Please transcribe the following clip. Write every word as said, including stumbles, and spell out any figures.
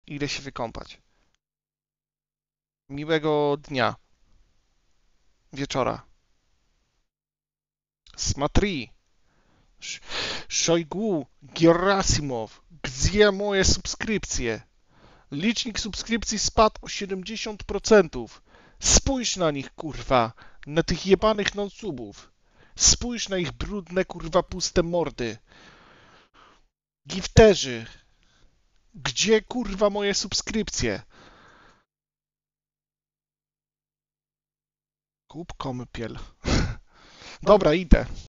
Idę się wykąpać. Miłego dnia. Wieczora. Smatri. Sz- Szojgu. Gerasimow. Gdzie moje subskrypcje? Licznik subskrypcji spadł o siedemdziesiąt procent. Spójrz na nich, kurwa. Na tych jebanych non-subów. Spójrz na ich brudne, kurwa, puste mordy. Gifterzy. Gdzie, kurwa, moje subskrypcje? Kup kąpiel. Dobra, idę.